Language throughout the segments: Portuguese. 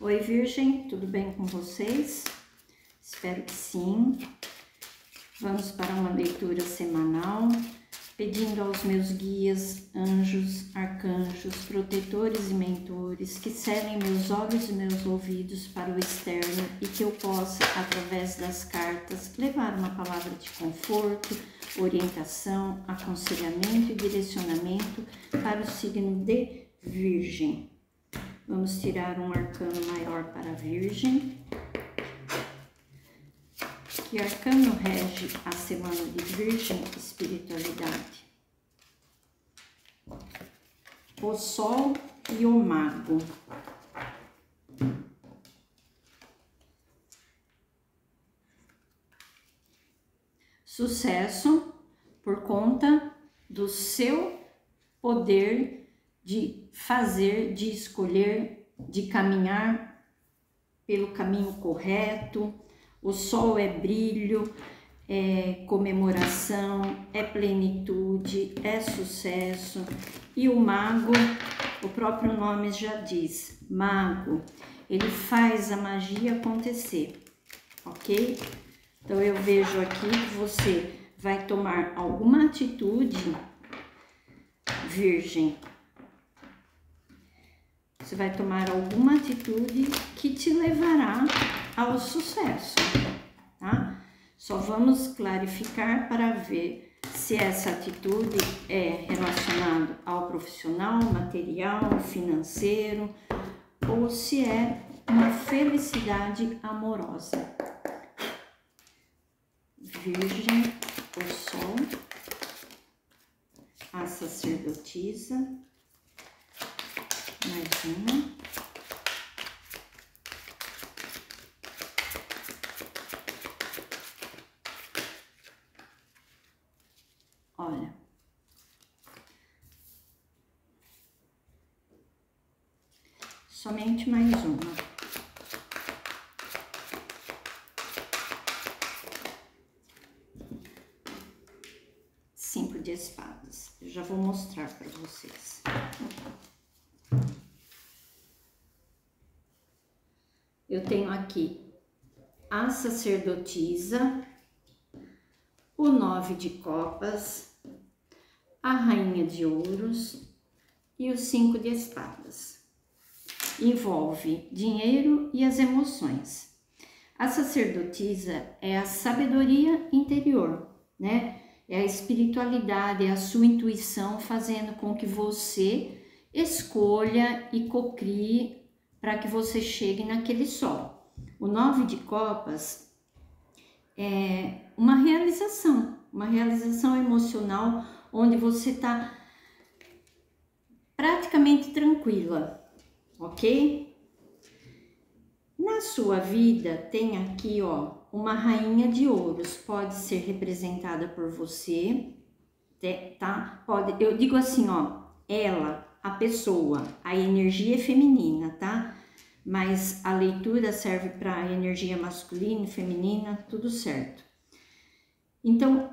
Oi, Virgem, tudo bem com vocês? Espero que sim. Vamos para uma leitura semanal, pedindo aos meus guias, anjos, arcanjos, protetores e mentores que selem meus olhos e meus ouvidos para o externo e que eu possa, através das cartas, levar uma palavra de conforto, orientação, aconselhamento e direcionamento para o signo de Virgem. Vamos tirar um arcano maior para a Virgem. Que arcano rege a semana de Virgem? Espiritualidade. O Sol e o Mago. Sucesso por conta do seu poder de fazer, de escolher, de caminhar pelo caminho correto. O Sol é brilho, é comemoração, é plenitude, é sucesso. E o Mago, o próprio nome já diz, Mago, ele faz a magia acontecer, ok? Então eu vejo aqui que você vai tomar alguma atitude, Virgem. Você vai tomar alguma atitude que te levará ao sucesso, tá? Só vamos clarificar para ver se essa atitude é relacionada ao profissional, material, financeiro, ou se é uma felicidade amorosa. Virgem, o Sol, a sacerdotisa, mais uma. Olha, somente mais uma. Cinco de espadas. Eu já vou mostrar para vocês. Eu tenho aqui a sacerdotisa, o 9 de copas, a rainha de ouros e o 5 de espadas. Envolve dinheiro e as emoções. A sacerdotisa é a sabedoria interior, né? É a espiritualidade, é a sua intuição fazendo com que você escolha e cocrie para que você chegue naquele sol. O 9 de copas é uma realização emocional onde você está praticamente tranquila, ok? Na sua vida tem aqui, ó, uma rainha de ouros, pode ser representada por você, tá? Pode, eu digo assim, ó, ela, a pessoa, a energia feminina, tá? Mas a leitura serve para a energia masculina e feminina, tudo certo. Então,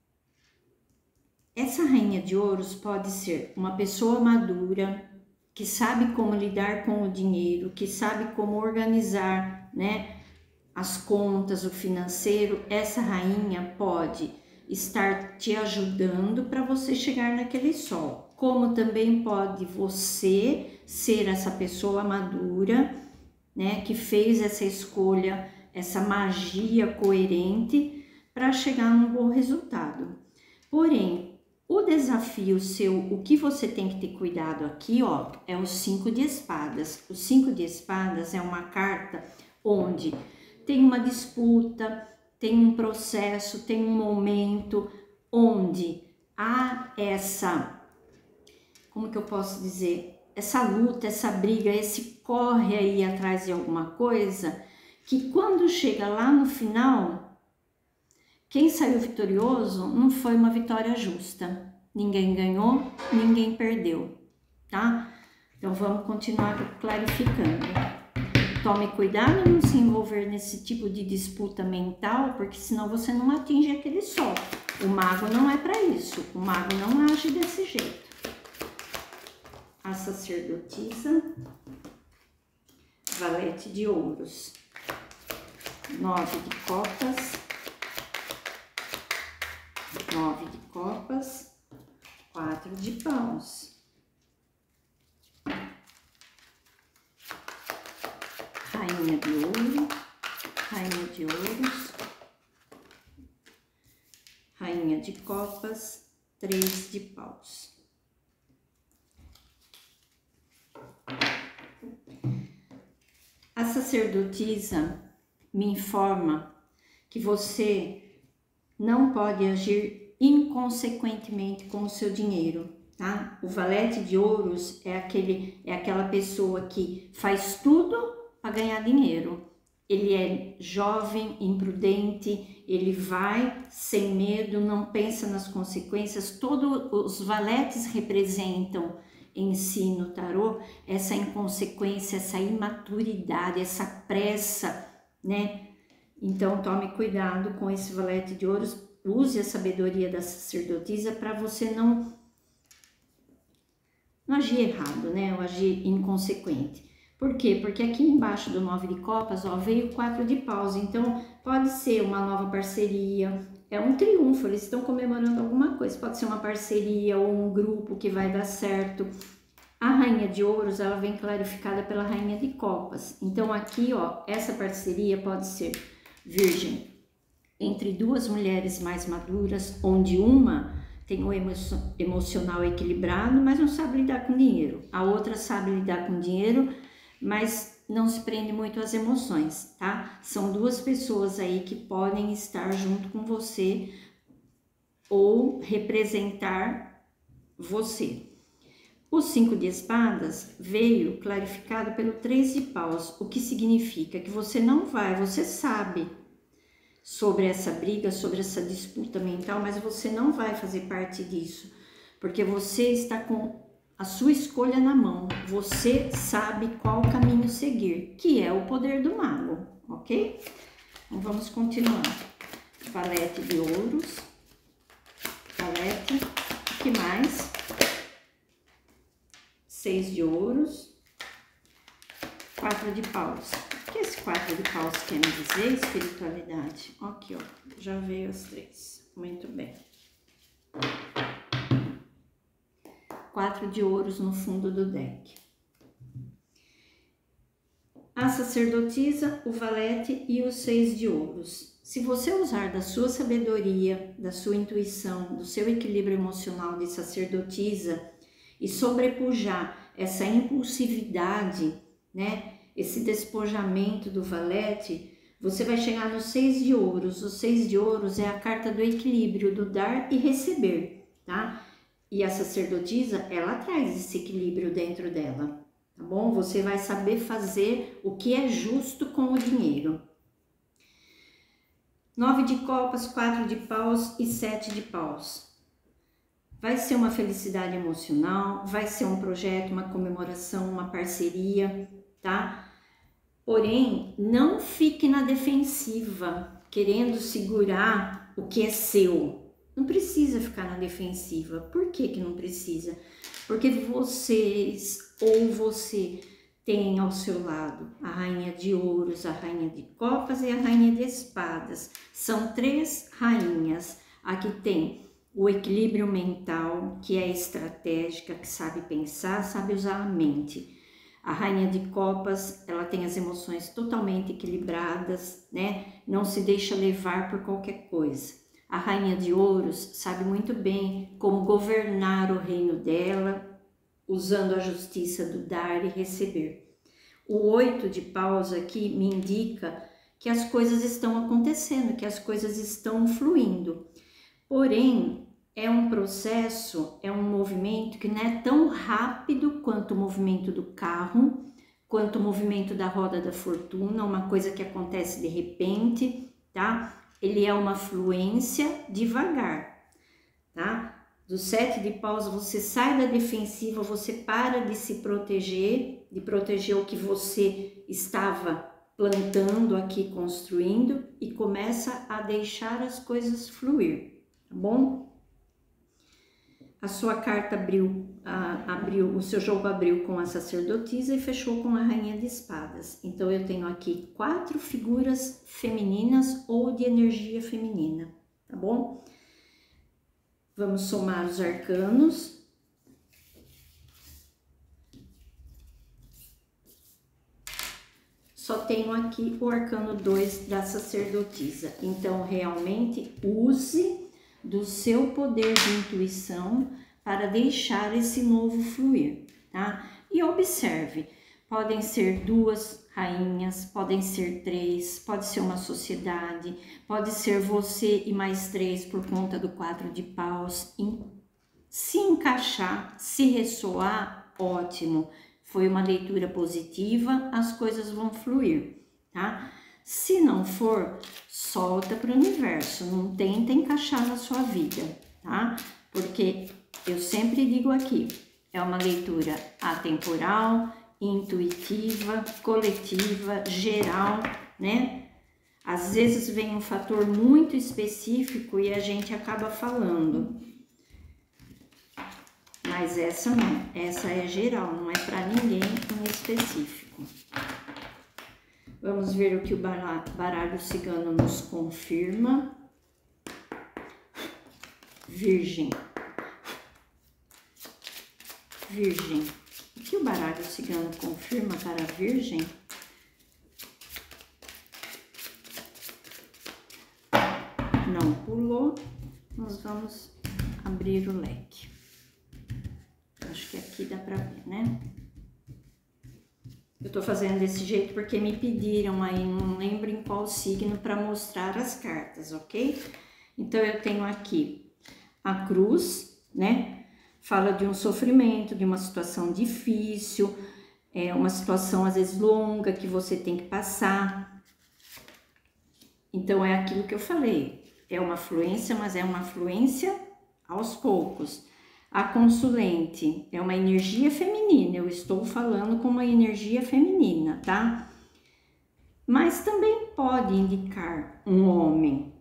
essa rainha de ouros pode ser uma pessoa madura, que sabe como lidar com o dinheiro, que sabe como organizar, né, as contas, o financeiro. Essa rainha pode estar te ajudando para você chegar naquele sol. Como também pode você ser essa pessoa madura, né, que fez essa escolha, essa magia coerente para chegar num bom resultado. Porém, o desafio seu, o que você tem que ter cuidado aqui, ó, é o 5 de espadas. O 5 de espadas é uma carta onde tem uma disputa, tem um processo, tem um momento onde há essa, como que eu posso dizer, essa luta, essa briga, esse corre aí atrás de alguma coisa, que quando chega lá no final, quem saiu vitorioso não foi uma vitória justa. Ninguém ganhou, ninguém perdeu, tá? Então vamos continuar clarificando. Tome cuidado em não se envolver nesse tipo de disputa mental, porque senão você não atinge aquele sol. O mago não é para isso, o mago não age desse jeito. A sacerdotisa, valete de ouros, 9 de copas, 9 de copas, 4 de paus, rainha de ouro, rainha de ouros, rainha de copas, 3 de paus. A sacerdotisa me informa que você não pode agir inconsequentemente com o seu dinheiro, tá? O valete de ouros é aquela pessoa que faz tudo para ganhar dinheiro. Ele é jovem, imprudente, ele vai sem medo, não pensa nas consequências. Todos os valetes representam em si no tarô essa inconsequência, essa imaturidade, essa pressa, né? Então tome cuidado com esse valete de ouros, use a sabedoria da sacerdotisa para você não agir errado, né? Ou agir inconsequente. Por quê? Porque aqui embaixo do 9 de copas, ó, veio 4 de paus, então pode ser uma nova parceria, é um triunfo, eles estão comemorando alguma coisa, pode ser uma parceria ou um grupo que vai dar certo. A rainha de ouros, ela vem clarificada pela rainha de copas, então aqui, ó, essa parceria pode ser virgem entre duas mulheres mais maduras, onde uma tem o emocional equilibrado, mas não sabe lidar com dinheiro, a outra sabe lidar com dinheiro, mas não se prende muito às emoções, tá? São duas pessoas aí que podem estar junto com você ou representar você. O 5 de espadas veio clarificado pelo 3 de paus, o que significa que você não vai, você sabe sobre essa briga, sobre essa disputa mental, mas você não vai fazer parte disso, porque você está com a sua escolha na mão, você sabe qual caminho seguir, que é o poder do mago, ok? Então vamos continuar. Valete de ouros, valete, o que mais? 6 de ouros, 4 de paus. O que esse 4 de paus quer me dizer, espiritualidade? Aqui, ó, já veio as 3, muito bem. 4 de ouros no fundo do deck. A sacerdotisa, o valete e os 6 de ouros. Se você usar da sua sabedoria, da sua intuição, do seu equilíbrio emocional de sacerdotisa e sobrepujar essa impulsividade, né, esse despojamento do valete, você vai chegar no 6 de ouros. O 6 de ouros é a carta do equilíbrio, do dar e receber, tá? E a sacerdotisa, ela traz esse equilíbrio dentro dela, tá bom? Você vai saber fazer o que é justo com o dinheiro. 9 de copas, 4 de paus e 7 de paus. Vai ser uma felicidade emocional, vai ser um projeto, uma comemoração, uma parceria, tá? Porém, não fique na defensiva, querendo segurar o que é seu. Não precisa ficar na defensiva. Por que que não precisa? Porque vocês ou você tem ao seu lado a rainha de ouros, a rainha de copas e a rainha de espadas. São 3 rainhas. Aqui tem o equilíbrio mental, que é estratégica, que sabe pensar, sabe usar a mente. A rainha de copas, ela tem as emoções totalmente equilibradas, né? Não se deixa levar por qualquer coisa. A rainha de ouros sabe muito bem como governar o reino dela, usando a justiça do dar e receber. O 8 de paus aqui me indica que as coisas estão acontecendo, que as coisas estão fluindo. Porém, é um processo, é um movimento que não é tão rápido quanto o movimento do carro, quanto o movimento da roda da fortuna, uma coisa que acontece de repente, tá? Ele é uma fluência devagar, tá? Do 7 de paus você sai da defensiva, você para de se proteger, de proteger o que você estava plantando aqui, construindo, e começa a deixar as coisas fluir, tá bom? a sua carta abriu, o seu jogo abriu com a sacerdotisa e fechou com a rainha de espadas. Então eu tenho aqui 4 figuras femininas ou de energia feminina, tá bom? Vamos somar os arcanos. Só tenho aqui o arcano 2 da sacerdotisa. Então, realmente, use do seu poder de intuição para deixar esse novo fluir, tá? E observe, podem ser 2 rainhas, podem ser 3, pode ser uma sociedade, pode ser você e mais 3 por conta do 4 de paus. Se encaixar, se ressoar, ótimo. Foi uma leitura positiva, as coisas vão fluir, tá? Se não for, solta para o universo, não tenta encaixar na sua vida, tá? Porque eu sempre digo aqui, é uma leitura atemporal, intuitiva, coletiva, geral, né? Às vezes vem um fator muito específico e a gente acaba falando. Mas essa não, essa é geral, não é para ninguém em específico. Vamos ver o que o baralho cigano nos confirma. Virgem. Virgem. O que o baralho cigano confirma para a Virgem? Não pulou, nós vamos abrir o leque. Acho que aqui dá pra ver, né? Eu tô fazendo desse jeito porque me pediram aí, não lembro em qual signo, para mostrar as cartas, ok? Então, eu tenho aqui a cruz, né? Fala de um sofrimento, de uma situação difícil, uma situação às vezes longa que você tem que passar. Então, é aquilo que eu falei, é uma fluência, mas é uma fluência aos poucos. A consulente é uma energia feminina, eu estou falando com uma energia feminina, tá? Mas também pode indicar um homem.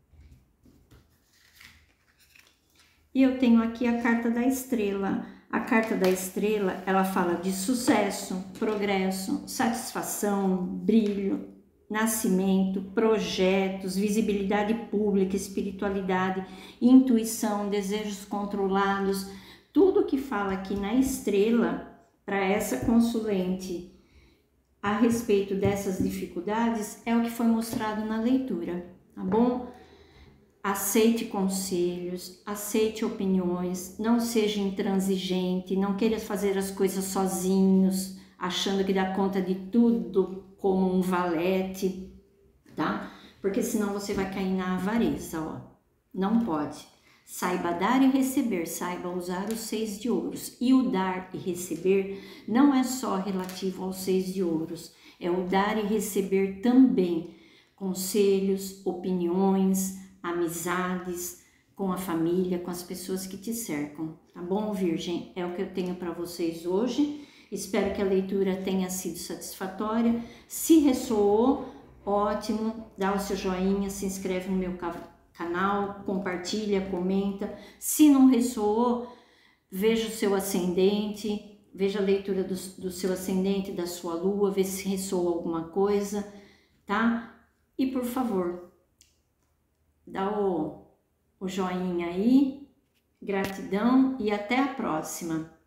E eu tenho aqui a carta da estrela. A carta da estrela, ela fala de sucesso, progresso, satisfação, brilho, nascimento, projetos, visibilidade pública, espiritualidade, intuição, desejos controlados, tudo que fala aqui na estrela para essa consulente a respeito dessas dificuldades é o que foi mostrado na leitura, tá bom? Aceite conselhos, aceite opiniões, não seja intransigente, não queira fazer as coisas sozinhos, achando que dá conta de tudo como um valete, tá? Porque senão você vai cair na avareza, ó. Não pode. Saiba dar e receber, saiba usar os 6 de ouros. E o dar e receber não é só relativo aos 6 de ouros, é o dar e receber também conselhos, opiniões, amizades, com a família, com as pessoas que te cercam, tá bom, Virgem? É o que eu tenho para vocês hoje. Espero que a leitura tenha sido satisfatória. Se ressoou, ótimo, dá o seu joinha, se inscreve no meu canal, compartilha, comenta. Se não ressoou, veja o seu ascendente, veja a leitura do seu ascendente, da sua lua, vê se ressoou alguma coisa, tá? E por favor, dá o joinha aí, gratidão e até a próxima.